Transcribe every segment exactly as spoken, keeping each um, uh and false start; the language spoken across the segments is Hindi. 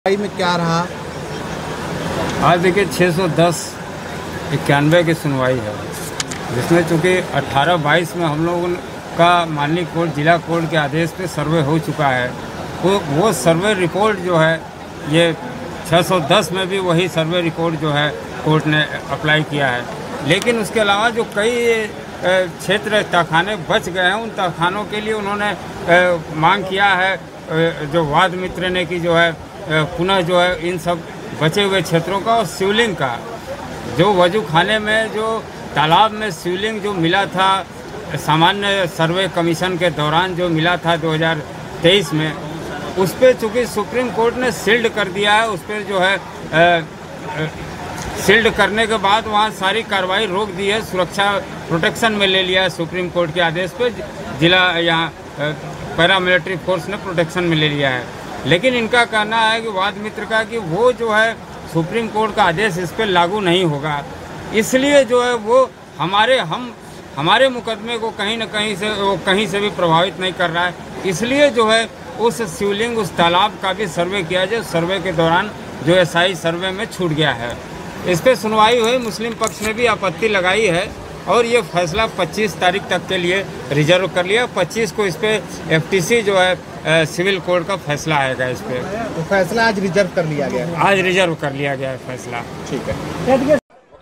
में क्या रहा? आज देखिए छः सौ दस इक्यानवे की सुनवाई है, जिसमें चूँकि अठारह बाईस में हम लोगों का माननीय कोर्ट जिला कोर्ट के आदेश पे सर्वे हो चुका है। वो वो सर्वे रिपोर्ट जो है ये छः सौ दस में भी वही सर्वे रिपोर्ट जो है कोर्ट ने अप्लाई किया है। लेकिन उसके अलावा जो कई क्षेत्र तहखाने बच गए हैं, उन तहखानों के लिए उन्होंने मांग किया है, जो वाद मित्र ने कि जो है पुनः जो है इन सब बचे हुए क्षेत्रों का और शिवलिंग का, जो वजू खाने में जो तालाब में शिवलिंग जो मिला था सामान्य सर्वे कमीशन के दौरान जो मिला था दो हज़ार तेईस में, उस पर चूँकि सुप्रीम कोर्ट ने सील्ड कर दिया है। उस पर जो है सील्ड करने के बाद वहाँ सारी कार्रवाई रोक दी है, सुरक्षा प्रोटेक्शन में ले लिया है सुप्रीम कोर्ट के आदेश पे। जिला यहाँ पैरामिलिट्री फोर्स ने प्रोटेक्शन में ले लिया है। लेकिन इनका कहना है कि वाद मित्र का कि वो जो है सुप्रीम कोर्ट का आदेश इस पर लागू नहीं होगा, इसलिए जो है वो हमारे हम हमारे मुकदमे को कहीं ना कहीं से वो कहीं से भी प्रभावित नहीं कर रहा है। इसलिए जो है उस शिवलिंग उस तालाब का भी सर्वे किया जाए। सर्वे के दौरान जो एसआई सर्वे में छूट गया है, इस पर सुनवाई हुई। मुस्लिम पक्ष ने भी आपत्ति लगाई है और ये फैसला पच्चीस तारीख तक के लिए रिजर्व कर लिया। पच्चीस को इस पर एफटीसी जो है सिविल कोर्ट का फैसला आएगा। इस पर तो फैसला आज रिजर्व कर लिया गया है। आज रिजर्व कर लिया गया है फैसला। ठीक है।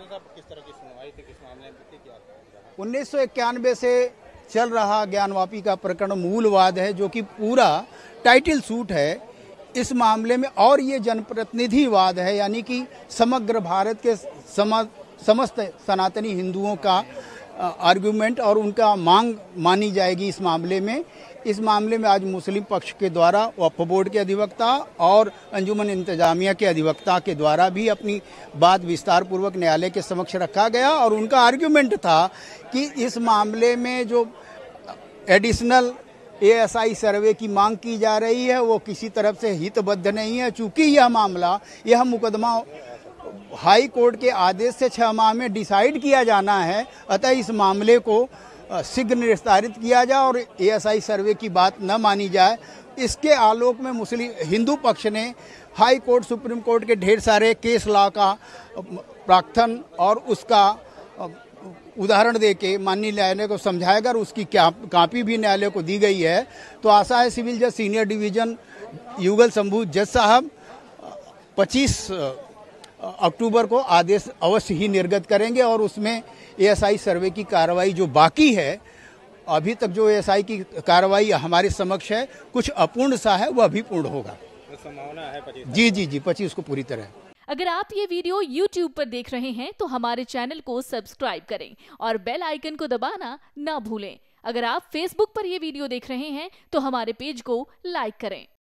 उन्नीस सौ इक्यानवे से चल रहा ज्ञानवापी का प्रकरण मूलवाद है, जो कि पूरा टाइटल सूट है इस मामले में, और ये जनप्रतिनिधिवाद है, यानी कि समग्र भारत के सम, समस्त सनातनी हिंदुओं का आर्गुमेंट और उनका मांग मानी जाएगी इस मामले में। इस मामले में आज मुस्लिम पक्ष के द्वारा वक्फ बोर्ड के अधिवक्ता और अंजुमन इंतजामिया के अधिवक्ता के द्वारा भी अपनी बात विस्तार पूर्वक न्यायालय के समक्ष रखा गया और उनका आर्गुमेंट था कि इस मामले में जो एडिशनल एएसआई सर्वे की मांग की जा रही है वो किसी तरफ से हितबद्ध नहीं है। चूंकि यह मामला यह मुकदमा हाई कोर्ट के आदेश से छह माह में डिसाइड किया जाना है, अतः इस मामले को शीघ्र निस्तारित किया जाए और एएसआई सर्वे की बात न मानी जाए। इसके आलोक में मुस्लिम हिंदू पक्ष ने हाई कोर्ट सुप्रीम कोर्ट के ढेर सारे केस लॉ का प्रार्थन और उसका उदाहरण देके माननीय न्यायालय को समझाएगा और उसकी कॉपी भी न्यायालय को दी गई है। तो आशा है सिविल जज सीनियर डिवीजन युगल शंभू जज साहब पच्चीस अक्टूबर को आदेश अवश्य ही निर्गत करेंगे और उसमें एएसआई सर्वे की कार्रवाई जो बाकी है, अभी तक जो एएसआई की कार्रवाई हमारे समक्ष है, कुछ अपूर्ण सा है, वह भी पूर्ण होगा। संभावना है पच्चीस। जी जी जी पच्चीस को पूरी तरह। अगर आप ये वीडियो यूट्यूब पर देख रहे हैं तो हमारे चैनल को सब्सक्राइब करें और बेल आइकन को दबाना ना भूलें। अगर आप फेसबुक पर ये वीडियो देख रहे हैं तो हमारे पेज को लाइक करें।